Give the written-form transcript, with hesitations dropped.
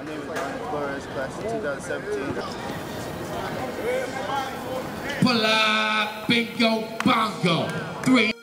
name is Donnie Flores, class of 2017. Pull up, bingo, bongo. 3.